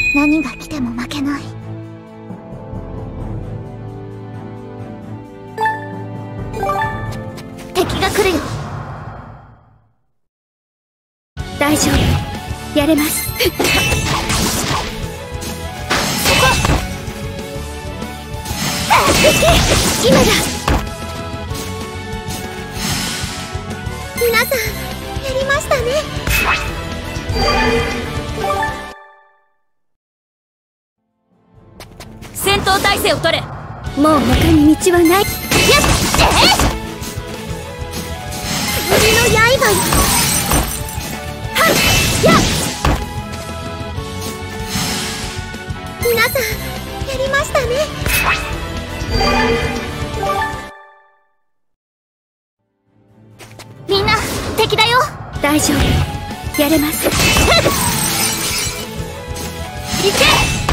何が来ても負けない。敵が来るよ。 大丈夫、やれます。今だ。 皆さん、やりましたね。 戦闘態勢を取れ。もう他に道はない。やっ、 俺の刃よ。 はっやっ。 皆さん、やりましたね。みんな敵だよ。 大丈夫、やれます。 行け。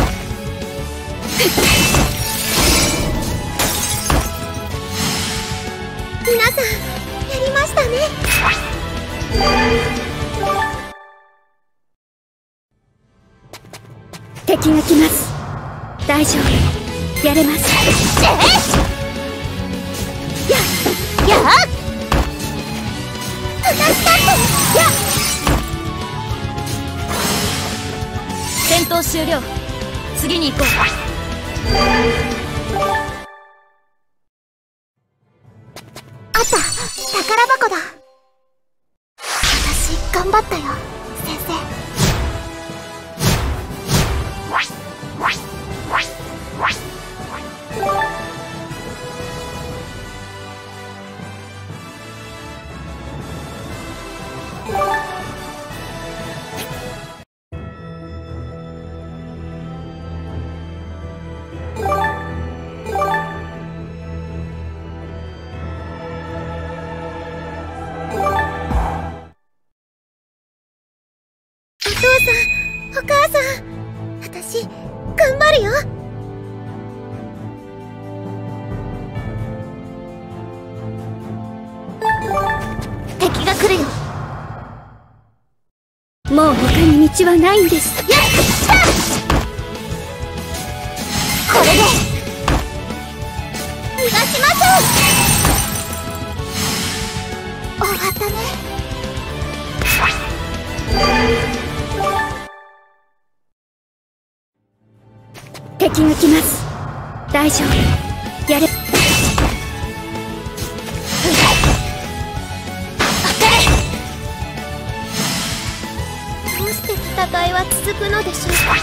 皆さん、やりましたね。 敵が来ます。大丈夫、やれます。 やっ私だってやっ。 戦闘終了。次に行こう。 あった、宝箱だ。私頑張ったよ、先生。お父さん、お母さん、私頑張るよ。敵が来るよ。 もう他に道はないんです。 やっ、来た。これで逃がしましょう。終わったね。 敵が来ます。大丈夫、やれ。 どうして戦いは続くのでしょうか。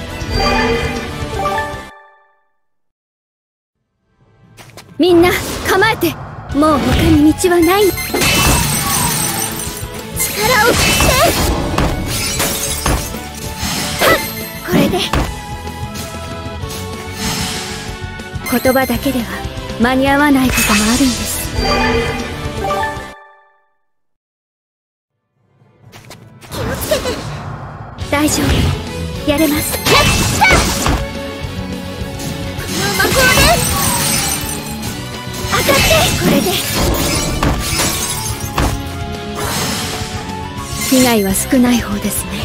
みんな構えて。もう他に道はない。 力を振って。 はっ、これで。言葉だけでは間に合わないこともあるんです。 気をつけて。 大丈夫、やれます。 やった。この魔法で当たって。 これで被害は少ない方ですね。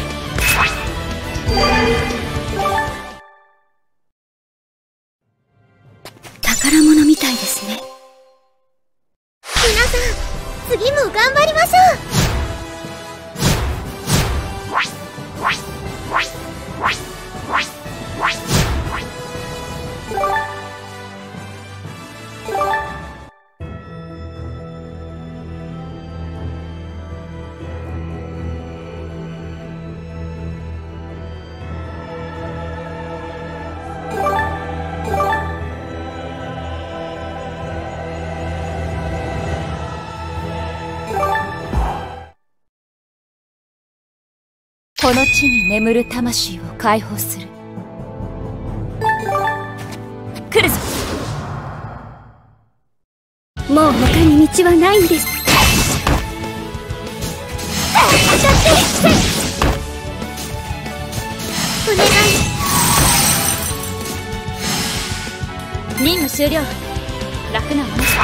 宝物みたいですね。 皆さん、次も頑張りましょう。 この地に眠る魂を解放する。来るぞ。もう他に道はないんです。 当たって。お願い。 任務終了。楽なものだ。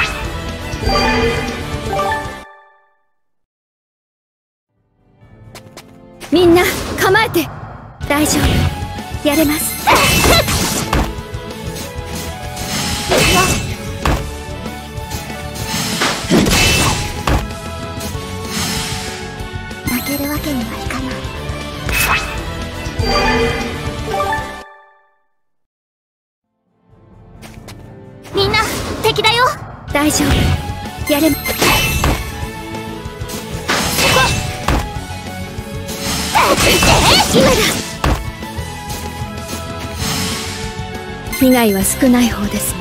みんな構えて。大丈夫、 やれます。 負けるわけにはいかない。みんな敵だよ。 大丈夫、やれ。今だ。被害は少ない方ですね。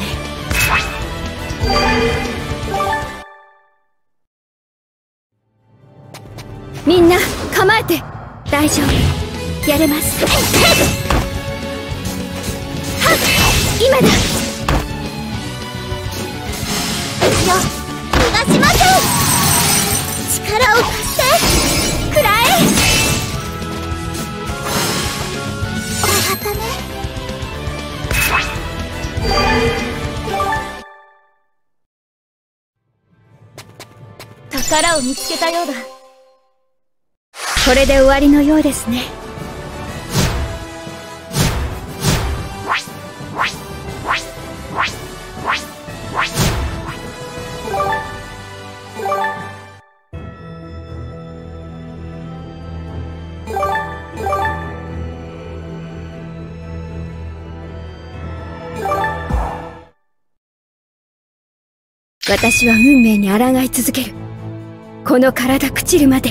みんな構えて。大丈夫、やれます。今だ。 よ、逃がしません。力を貸して。くらえ。上がったね。 宝を見つけたようだ。これで終わりのようですね。私は運命に抗い続ける。この体朽ちるまで。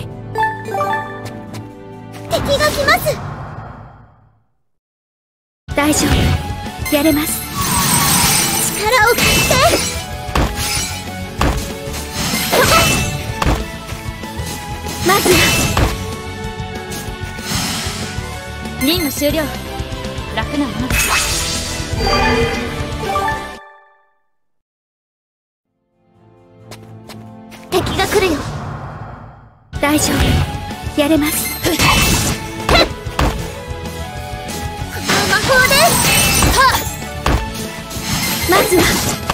敵が来ます。 大丈夫、やれます。 力を貸して。 まずは任務終了。楽なものです。 敵が来るよ。 大丈夫、やれます。 この魔法で。 まずは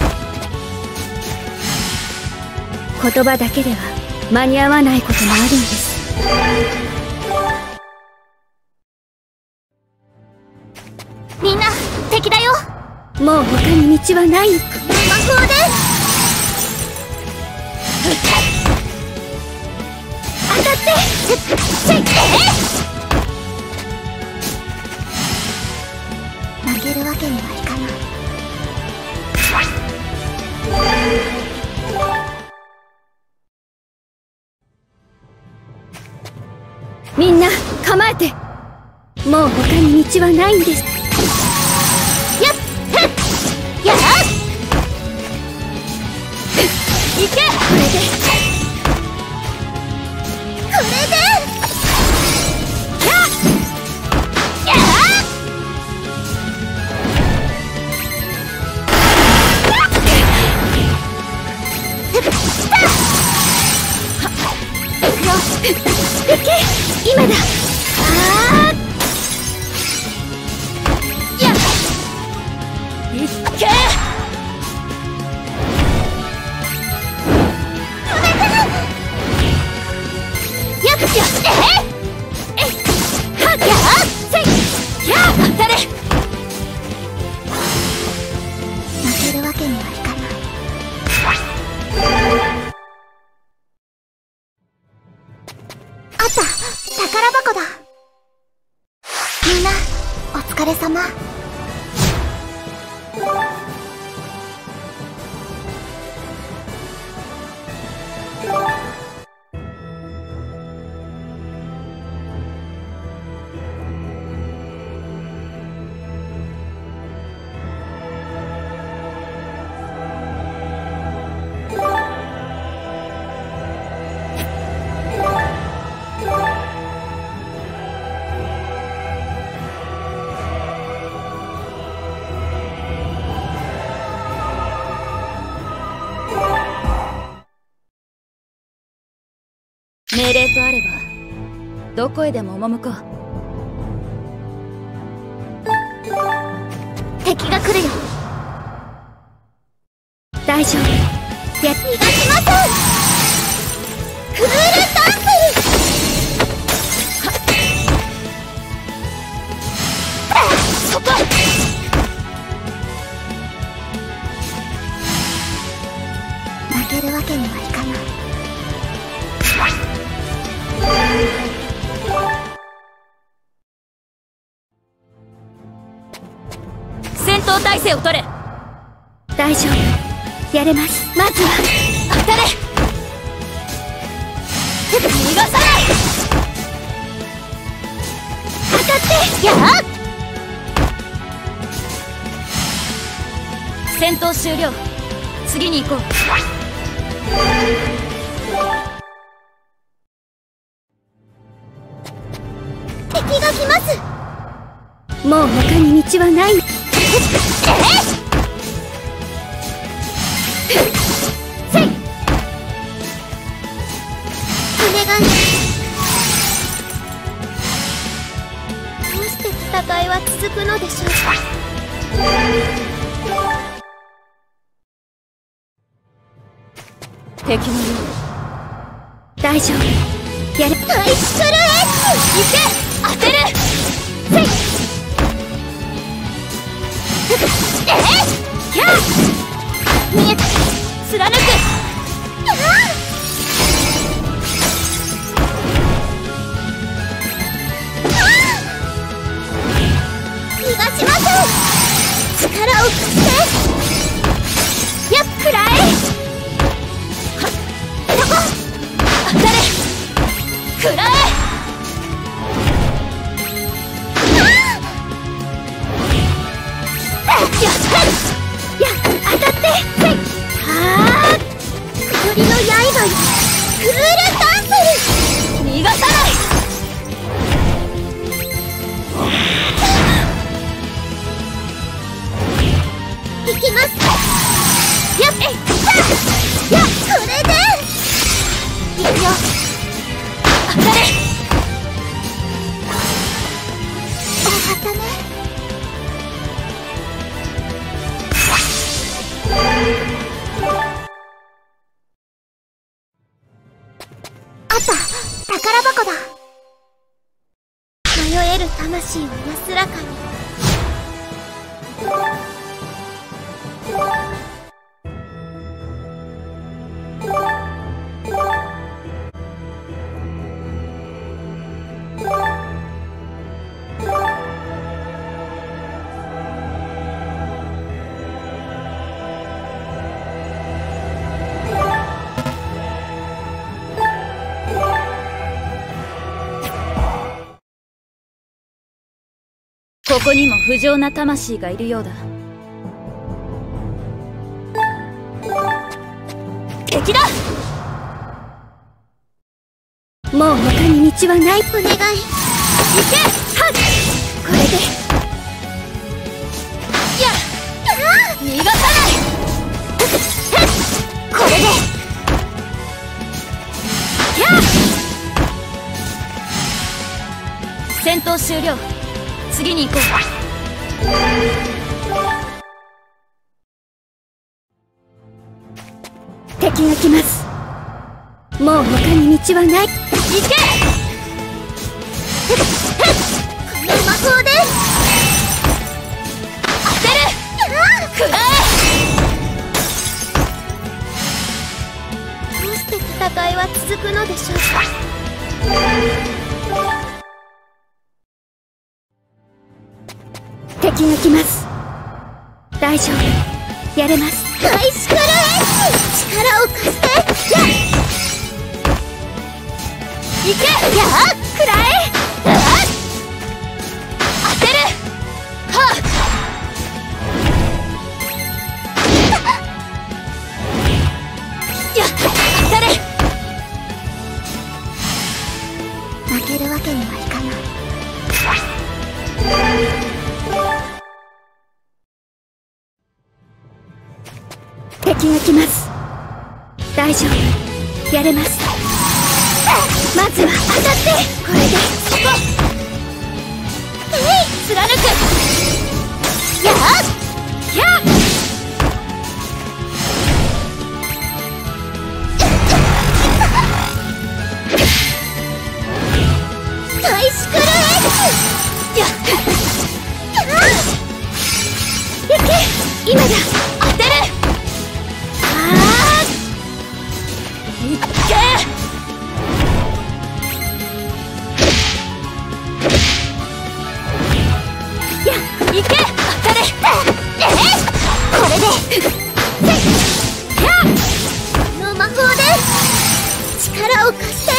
言葉だけでは間に合わないこともあるんです。 みんな敵だよ。 もう他に道はない。 魔法で。当たって。負けるわけにはいかない。 みんな構えて。もう他に道はないんです。 やっやっいけ。これで今だ。 やっいっけ。 やっ当たれ。 負けるわけにはいかない。あった、宝箱だ。みんなお疲れ様。 命令とあればどこへでも赴こう。 敵が来るよ。 大丈夫、やっ逃がしません。クールダンス。 背を取れ。 大丈夫、やれます。まずは当たれ。逃がさない。 当たってやっ。 戦闘終了。次に行こう。 敵が来ます。 もう他に道はない。 せい。お願い。どうして戦いは続くのでしょうか。 敵のよう。大丈夫、やれ。 ハイスクールエッジ。 行け。当てる。 せい。 キャー。 見えた。 貫く。 逃がしません。力を貸して。やっくらえ。そこ。 当たれ。食らえ。 やっ当たって。せい。はあ。鳥の刃よ。クールダンス。 逃がさない。 行きます。やっえいやこれで行くよ。 当たれ。 大型ね。あった。宝箱だ。迷える魂を安らかに。 ここにも不浄な魂がいるようだ。敵だ。 もう他に道はない。 お願い。 行け。はっ。 これで。 やっ。逃がさない。 これでやっ。戦闘終了。次に行こう。 敵が来ます。もう他に道はない。 行け。 この魔法で当てる。食らどうして戦いは続くのでしょうか。 敵が来ます。大丈夫、やれます。 ハイスクールエッジ。力を貸して。やっ行け。 やっくらえ。 当てる。はっ。やっ。当たれ。 負けるわけにはいかない。 敵が来ます。大丈夫、やれます。まずは当たって。これでそこ。貫く。 やっやっ。 ハイスクールエッジ。 やっ。 行け。今だ。 当てる。いっけ。 や行け。当たれ。 力を貸して。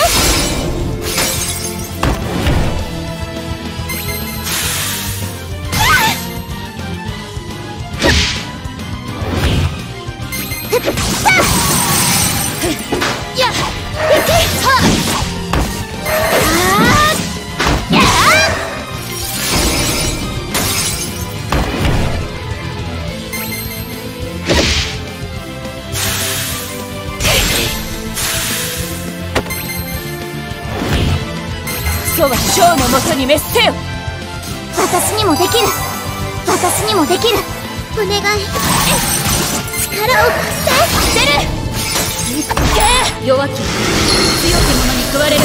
そは将のもとに滅せよ。 私にもできる。私にもできる。お願い、力を貸して。 出る。弱き強き者に食われる。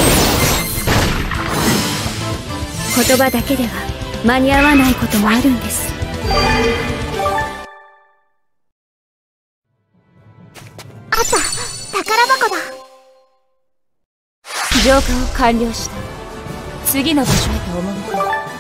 言葉だけでは間に合わないこともあるんです。 あった、宝箱だ。 浄化を完了した。次の場所へと赴く。